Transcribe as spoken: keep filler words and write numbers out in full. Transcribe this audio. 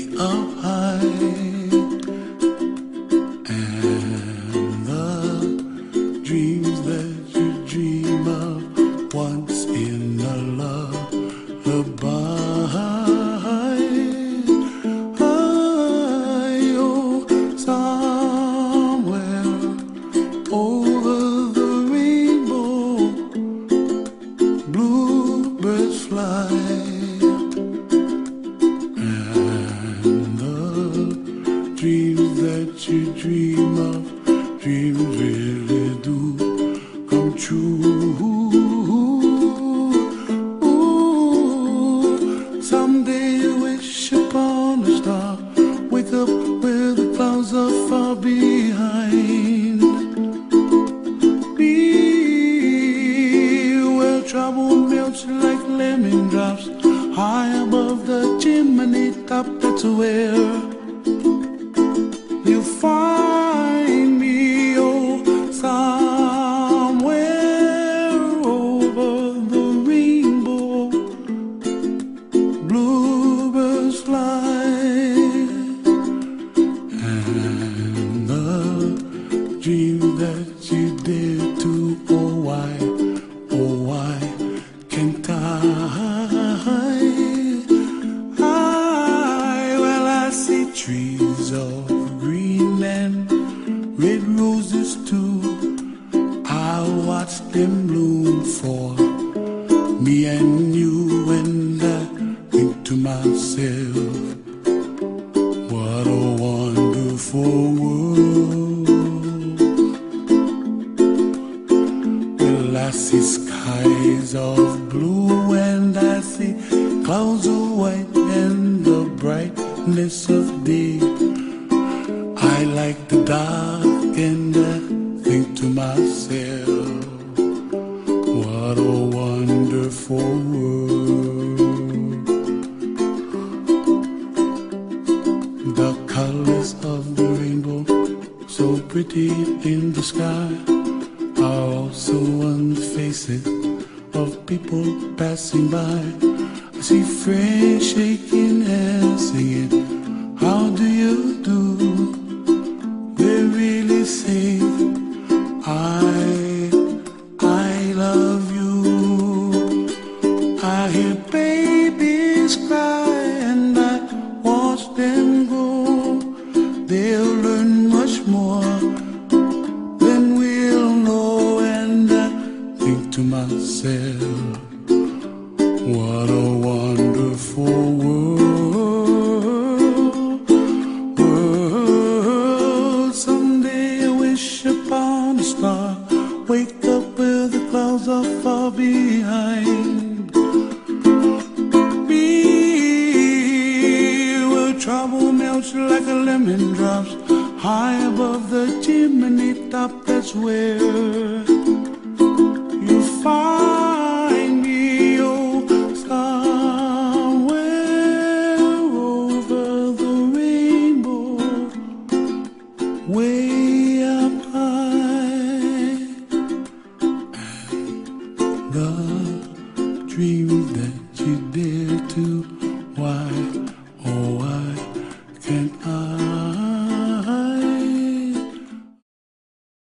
up high, and the dreams that you dream of once in a lullaby. Oh, somewhere over the rainbow, bluebirds fly. Dreams that you dream of, dreams really do come true. Ooh, someday you wish upon a star, wake up where the clouds are far behind. Be where trouble melts like lemon drops, high above the chimney top. That's where you find me, oh, somewhere over the rainbow, bluebirds fly, and the dream that you dare to, oh why, oh why can't I? Trees of green and red roses too, I watch them bloom for me and you, and I think to myself, what a wonderful world. Well, I see skies of blue and I see clouds of white and the brightness of day. I like the dark and I think to myself, what a wonderful world. The colors of the rainbow, so pretty in the sky, are also on the faces of people passing by. I see friends shaking hands singing, how do you do? They really say, I, I love you. I hear babies cry and I watch them grow. They'll learn much more than we'll know, and I think to myself, what a wonderful world, world. Someday I wish upon a star, wake up where the clouds are far behind. Be where trouble melts like a lemon drops, high above the chimney top. That's where you find me, oh, somewhere over the rainbow, way up high. And the dreams that you dare to, why, oh why